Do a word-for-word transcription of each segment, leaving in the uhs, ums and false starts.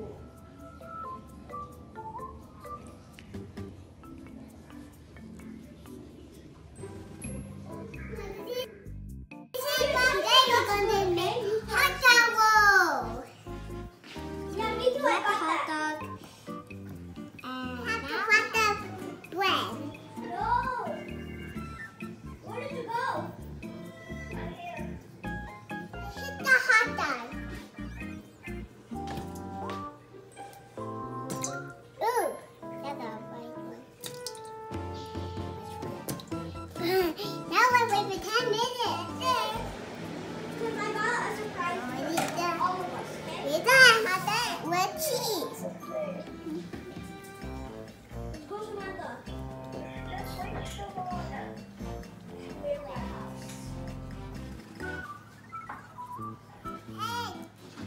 Hot dog and hot dog bread. No! Where did you go? Right here. Hit the hot dog. Ooh, that's a white one. Now we're waiting for ten minutes. Because I got a surprise for all of us. It's a hot dog with cheese. Go Samantha. Let's wait some more. Hey.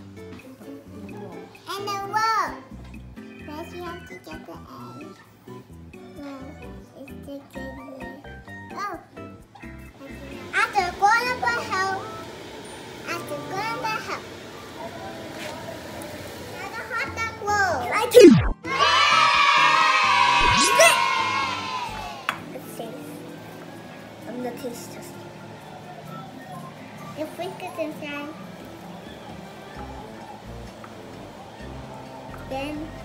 And the roll. First you have to get the egg. No, it's sticking here. Oh. After going up a hill. After going up a hill. Now the hot dog roll. I can. It's safe. I'm the taste tester. Your fingers inside. Then